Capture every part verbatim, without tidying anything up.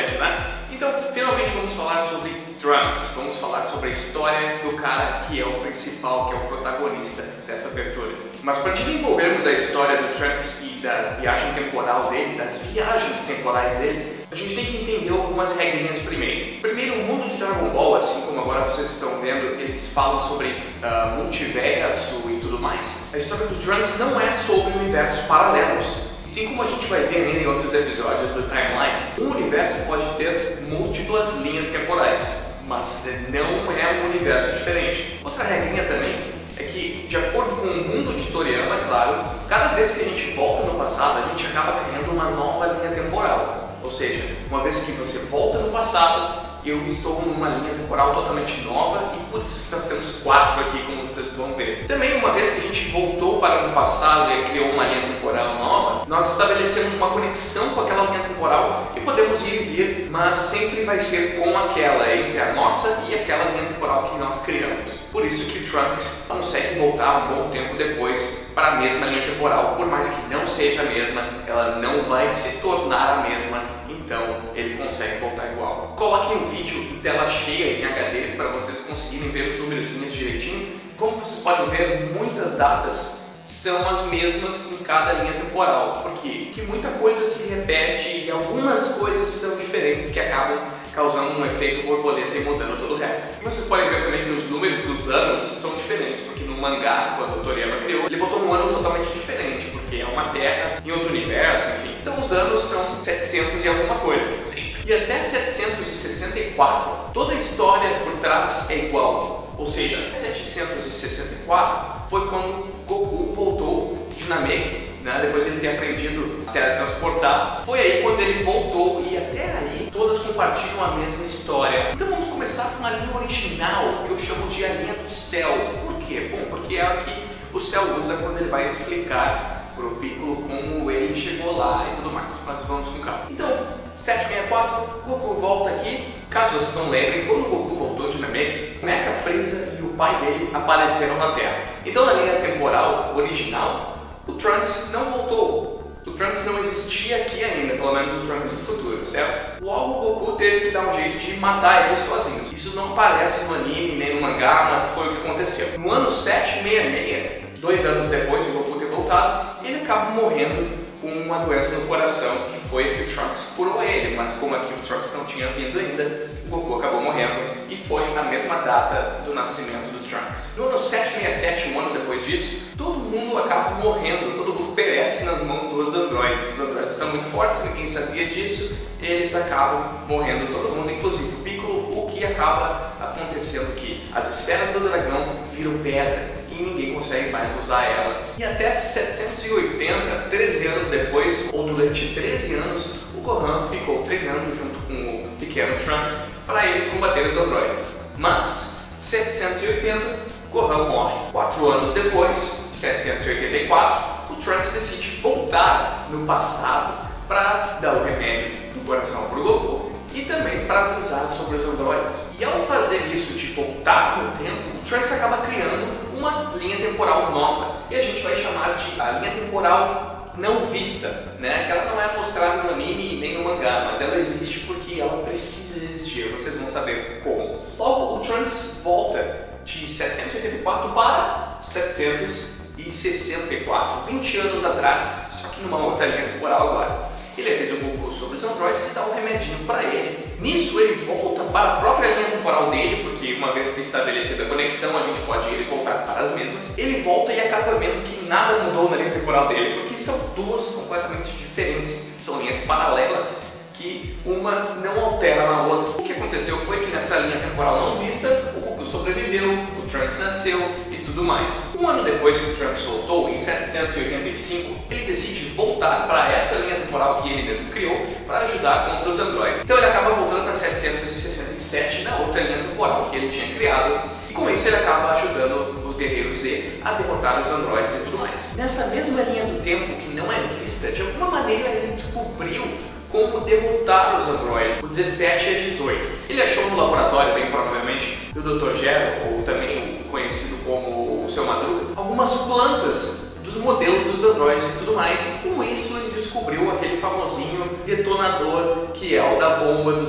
bastante, né? Então, finalmente vamos falar sobre Trunks, vamos falar sobre a história do cara que é o principal, que é o protagonista dessa abertura. Mas para desenvolvermos a história do Trunks e da viagem temporal dele, das viagens temporais dele, a gente tem que entender algumas regrinhas primeiro. Primeiro, o mundo de Dragon Ball, assim como agora vocês estão vendo, eles falam sobre uh, multiverso e tudo mais. A história do Trunks não é sobre universos paralelos. Assim como a gente vai ver ainda em outros episódios do Timelines, um universo pode ter múltiplas linhas temporais, mas não é um universo diferente. Outra regrinha também é que, de acordo com o mundo de Toriyama, é claro, cada vez que a gente volta no passado, a gente acaba criando uma nova linha temporal. Ou seja, uma vez que você volta no passado, eu estou numa linha temporal totalmente nova e por isso que nós temos quatro aqui, como vocês vão ver. Também, uma vez que a gente voltou para o passado e criou uma linha temporal nova, nós estabelecemos uma conexão com aquela linha temporal e podemos ir e vir, mas sempre vai ser com aquela, entre a nossa e aquela linha temporal que nós criamos. Por isso que o Trunks consegue voltar um bom tempo depois para a mesma linha temporal, por mais que não seja a mesma, ela não vai se tornar a mesma, então ele consegue voltar igual. Coloquem o vídeo em tela cheia em H D para vocês conseguirem ver os númerozinhos direitinho. Como vocês podem ver, muitas datas são as mesmas em cada linha temporal, porque, porque muita coisa se repete e algumas coisas são diferentes que acabam causando um efeito borboleta e mudando todo o resto. E vocês podem ver também que os números dos anos são diferentes, porque no mangá, quando o Toriyama criou, ele botou um ano totalmente diferente, porque é uma terra em outro universo, enfim. Então os anos são setecentos e alguma coisa, assim. E até setecentos e sessenta e quatro, toda a história por trás é igual. Ou seja, setecentos e sessenta e quatro foi quando Goku voltou de Namek, né? Depois de ele ter aprendido a teletransportar. Foi aí quando ele voltou e até aí todas compartilham a mesma história. Então vamos começar com a linha original, que eu chamo de a linha do céu. Por quê? Bom, porque é a que o céu usa quando ele vai explicar pro Piccolo como ele chegou lá e tudo mais. Mas vamos com calma. Então, setecentos e sessenta e quatro, Goku volta aqui. Caso vocês não lembrem, quando o Goku voltou de Namek, Mecha, Frieza e o pai dele apareceram na Terra. Então na linha temporal original, o Trunks não voltou. O Trunks não existia aqui ainda, pelo menos o Trunks do futuro, certo? Logo o Goku teve que dar um jeito de matar ele sozinho. Isso não aparece no anime nem no mangá, mas foi o que aconteceu. No ano setecentos e sessenta e seis, dois anos depois de o Goku ter voltado, ele acaba morrendo com uma doença no coração, que foi a que o Trunks curou ele, mas como aqui o Trunks não tinha vindo ainda, o Goku acabou morrendo e foi na mesma data do nascimento do Trunks. No ano setecentos e sessenta e sete, um ano depois disso, todo mundo acaba morrendo, todo mundo perece nas mãos dos androides. Os androides estão muito fortes, ninguém sabia disso, eles acabam morrendo todo mundo, inclusive o Piccolo, o que acaba acontecendo que as esferas do dragão viram pedra e ninguém consegue mais usar elas. E até setecentos e oitenta, treze anos depois, ou durante treze anos, o Gohan ficou treinando junto com o pequeno Trunks para eles combaterem os androides. Mas, setecentos e oitenta, Gohan morre. Quatro anos depois, setecentos e oitenta e quatro, o Trunks decide voltar no passado para dar o remédio do coração para o Goku e também para avisar sobre os androides. E ao fazer isso de voltar no tempo, o Trunks acaba criando uma linha temporal nova, e a gente vai chamar de a linha temporal não vista, né? Que ela não é mostrada no anime nem no mangá, mas ela existe porque ela precisa existir, vocês vão saber como. Logo, o Trunks volta de setecentos e oitenta e quatro para setecentos e sessenta e quatro, vinte anos atrás, só que numa outra linha temporal agora. Ele avisa o Goku sobre os androides e dá um remedinho para ele. Nisso ele volta para a própria linha temporal dele, porque uma vez que estabelecida a conexão, a gente pode ir e voltar para as mesmas. Ele volta e acaba vendo que nada mudou na linha temporal dele, porque são duas completamente diferentes, são linhas paralelas, que uma não altera na outra. O que aconteceu foi que nessa linha temporal não vista, o Goku sobreviveu, o Trunks nasceu e tudo mais. Um ano depois que o Trunks voltou, em setecentos e oitenta e cinco, ele decide voltar para essa linha temporal que ele mesmo criou para ajudar contra os androides. Então ele acaba voltando para setecentos e sessenta e sete, na outra linha temporal que ele tinha criado, e com isso ele acaba ajudando os guerreiros Z a derrotar os androides e tudo mais. Nessa mesma linha do tempo que não é vista, de alguma maneira ele descobriu como derrotar os androides, o dezessete a dezoito. Ele achou no laboratório, bem provavelmente, do doutor Gero, ou também conhecido como o Seu Madruga, algumas plantas dos modelos dos androides e tudo mais, e com isso ele descobriu aquele famosinho detonador que é o da bomba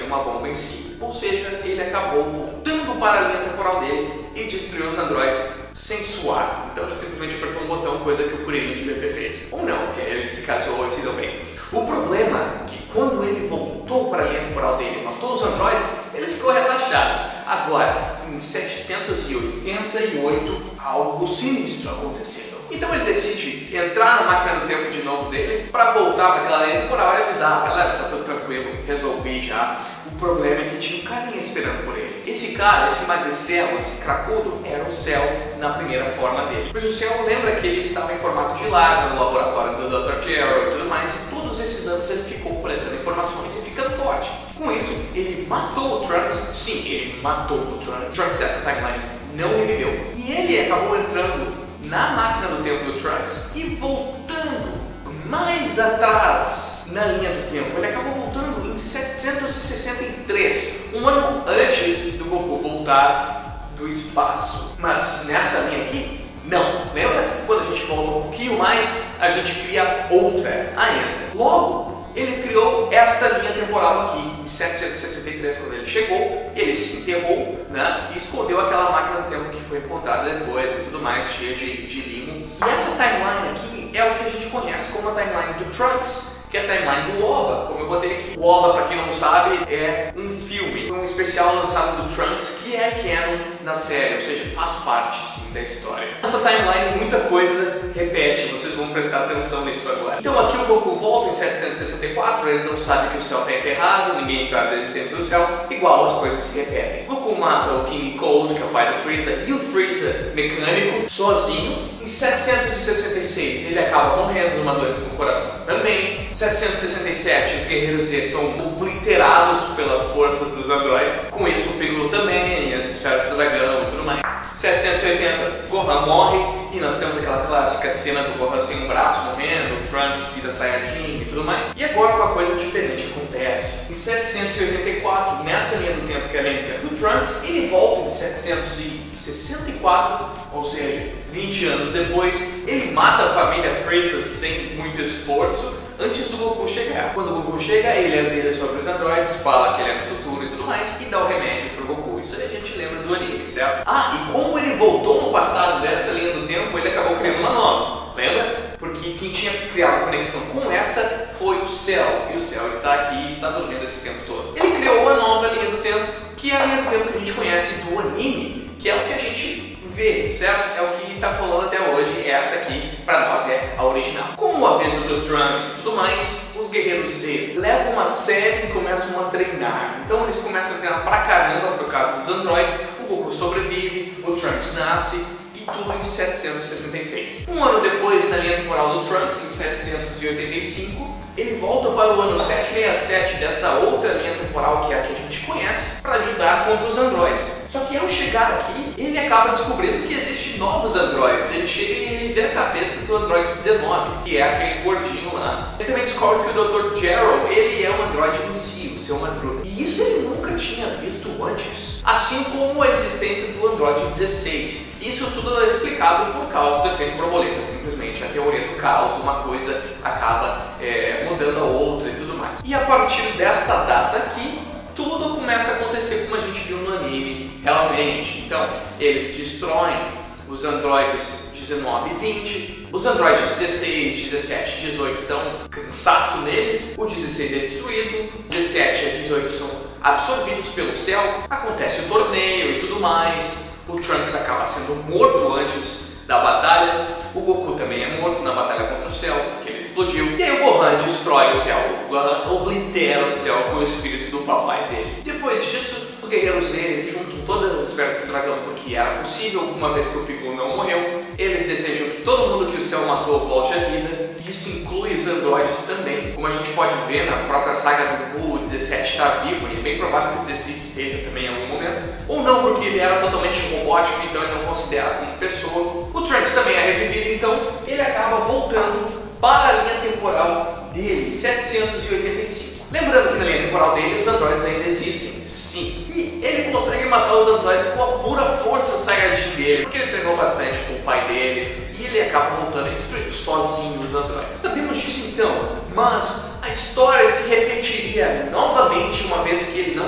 uma bomba em si, ou seja, ele acabou voltando para a linha temporal dele e destruiu os androides sem suar. Então ele simplesmente apertou um botão, coisa que o Kuririn devia ter feito. Ou não, porque ele se casou e se deu bem. O problema é que quando ele voltou para a linha temporal dele e matou os androides, ele ficou relaxado. Agora, em setecentos e oitenta e oito, algo sinistro aconteceu. Então ele decide entrar na máquina do tempo de novo dele para voltar para aquela linha temporal e avisar: galera, tá tudo tranquilo, resolvi já. O problema é que tinha um carinha esperando por ele. Esse cara, esse magricelo, esse cracudo, era o Cell na primeira forma dele. Pois o Cell lembra que ele estava em formato de larva no laboratório do doutor Gerald e tudo mais, e todos esses anos ele ficou coletando informações e ficando forte. Com isso, ele matou o Trunks. Sim, ele matou o Trunks. O Trunks dessa timeline não reviveu. E ele acabou entrando na máquina do tempo do Trunks e voltando mais atrás na linha do tempo. Ele acabou voltando em setecentos e sessenta e três, um ano antes do Goku voltar do espaço. Mas nessa linha aqui, não. Lembra? Quando a gente volta um pouquinho mais, a gente cria outra ainda. Logo, ele criou esta linha temporal aqui, em setecentos e sessenta e três, quando ele chegou, ele se enterrou, né, e escondeu aquela máquina do tempo que foi encontrada depois e tudo mais, cheia de, de limo. E essa timeline aqui é o que a gente conhece como a timeline do Trunks, que é a timeline do OVA, como eu botei aqui. O OVA, para quem não sabe, é um filme, um especial lançado do Trunks, que é canon na série, ou seja, faz parte sim da história. Nessa timeline muita coisa repete, vocês vão prestar atenção nisso agora. Então aqui o Goku volta em setecentos e sessenta e quatro, ele não sabe que o Cell está enterrado, ninguém sabe da existência do Cell, igual as coisas se repetem. Goku mata o King Cold, que é o pai do Freeza, e o Freeza mecânico, sozinho. Em setecentos e sessenta e seis ele acaba morrendo numa doença no coração também. Em setecentos e sessenta e sete os Guerreiros Z são obliterados pelas forças dos androides. Com isso o Piccolo também, as esferas do dragão e tudo mais. setecentos e oitenta, Gohan morre e nós temos aquela clássica cena do Gohan sem um braço morrendo, o Trunks vira Saiyajin e tudo mais. E agora uma coisa diferente acontece. Em setecentos e oitenta e quatro, nessa linha do tempo que é a linha do tempo do Trunks, ele volta em setecentos e sessenta e quatro, ou seja, vinte anos depois, ele mata a família Freeza sem muito esforço, antes do Goku chegar. Quando o Goku chega, ele avisa sobre os androides, fala que ele é no futuro e tudo mais, e dá o remédio pro Goku. Isso aí a gente lembra do anime, certo? Ah, e como ele voltou no passado dessa linha do tempo, ele acabou criando uma nova, lembra? Porque quem tinha criado conexão com esta foi o Cell, e o Cell está aqui e está dormindo esse tempo todo. Ele criou uma nova linha do tempo, que é a linha do tempo que a gente conhece do anime, que é o que a gente vê, certo? É o que está rolando até hoje, essa aqui, para nós, é a original. Com o aviso do Trunks e tudo mais, os Guerreiros Z levam a sério e começam a treinar. Então eles começam a treinar pra caramba por causa dos androides, o Goku sobrevive, o Trunks nasce, e tudo em setecentos e sessenta e seis. Um ano depois, na linha temporal do Trunks, em setecentos e oitenta e cinco, ele volta para o ano setecentos e sessenta e sete desta outra linha temporal, que é a que a gente conhece, para ajudar contra os androides. Só que ao chegar aqui, ele acaba descobrindo que existem novos androides. Ele chega e ele vê a cabeça do androide dezenove, que é aquele gordinho lá. Ele também descobre que o doutor Gerald, ele é um androide em si, o seu Madruga. E isso ele nunca tinha visto antes. Assim como a existência do androide dezesseis. Isso tudo é explicado por causa do efeito borboleta, simplesmente a teoria do caos, uma coisa acaba é, mudando a outra e tudo mais. E a partir desta data aqui, tudo começa a acontecer como a gente viu no anime, realmente. Então, eles destroem os androides dezenove e vinte, os androides dezesseis, dezessete e dezoito dão cansaço neles, o dezesseis é destruído, dezessete e dezoito são absorvidos pelo Cell, acontece o torneio e tudo mais, o Trunks acaba sendo morto antes da batalha, o Goku também é morto na batalha contra o Cell, porque ele explodiu, e aí o Gohan destrói o Cell, o Gohan oblitera o Cell com o espírito do papai dele. Depois disso, os Guerreiros Z juntam todas as esferas do dragão, porque era possível, uma vez que o Piccolo não morreu. Eles desejam que todo mundo que o Cell matou volte à vida. Isso inclui os androides também. Como a gente pode ver na própria saga do Buu, o dezessete está vivo e é bem provável que o dezesseis esteja também em algum momento. Ou não, porque ele era totalmente robótico, então ele não considera como pessoa. O Trunks também é revivido, então ele acaba voltando para a linha temporal dele, setecentos e oitenta e cinco. Lembrando que na linha temporal dele os androides ainda existem, sim. E ele consegue matar os androides com a pura força Saiyajin dele, porque ele treinou bastante com o pai dele, e ele acaba voltando a destruir sozinho os androides. Sabemos disso então, mas a história se repetiria novamente uma vez que ele não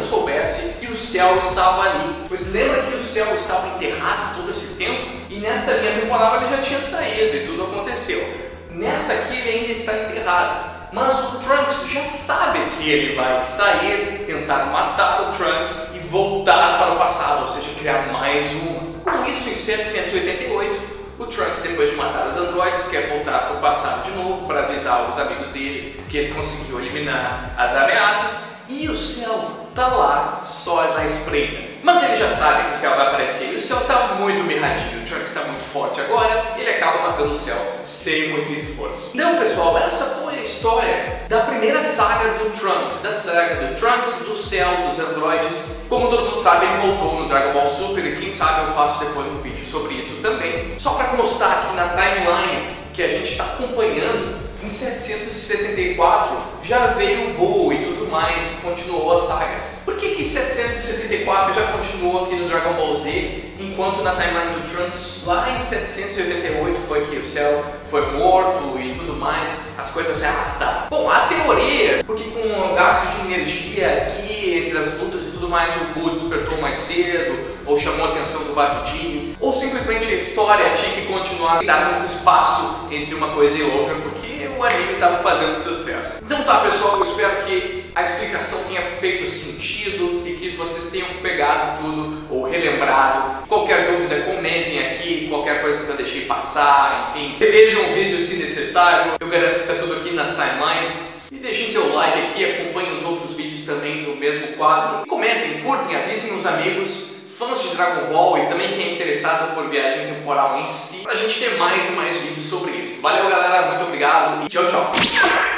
estava ali. Pois lembra que o Cell estava enterrado todo esse tempo? E nesta linha temporal ele já tinha saído e tudo aconteceu. Nesta aqui ele ainda está enterrado. Mas o Trunks já sabe que ele vai sair, tentar matar o Trunks e voltar para o passado, ou seja, criar mais uma. Com isso, em setecentos e oitenta e oito, o Trunks, depois de matar os androides, quer voltar para o passado de novo para avisar os amigos dele que ele conseguiu eliminar as ameaças. E o Cell tá lá, só na espreita. Mas ele já sabe que o Cell vai aparecer e o Cell tá muito mirradinho. O Trunks está muito forte agora e ele acaba matando o Cell sem muito esforço. Então, pessoal, essa foi a história da primeira saga do Trunks, da saga do Trunks, do Cell, dos androides. Como todo mundo sabe, ele voltou no Dragon Ball Super e quem sabe eu faço depois um vídeo sobre isso também. Só para constar aqui na timeline que a gente está acompanhando, em setecentos e setenta e quatro já veio o Buu e tudo mais, e continuou as sagas. Por que que em setecentos e setenta e quatro já continuou aqui no Dragon Ball Z, enquanto na timeline do Trunks lá em setecentos e oitenta e oito foi que o Cell foi morto e tudo mais, as coisas se arrastaram? Bom, há teorias, porque com o gasto de energia aqui entre as lutas e tudo mais, o Buu despertou mais cedo, ou chamou a atenção do Babidi, ou simplesmente a história tinha que continuar sem dar muito espaço entre uma coisa e outra, porque o anime estava fazendo sucesso. Então tá, pessoal, eu espero que a explicação tenha feito sentido e que vocês tenham pegado tudo ou relembrado. Qualquer dúvida, comentem aqui, qualquer coisa que eu deixei passar, enfim. Revejam o vídeo se necessário, eu garanto que está tudo aqui nas timelines. E deixem seu like aqui, acompanhem os outros vídeos também do mesmo quadro. Comentem, curtem, avisem os amigos, fãs de Dragon Ball e também quem é interessado por viagem temporal em si, pra gente ter mais e mais vídeos sobre isso. Valeu, galera, muito obrigado e tchau, tchau!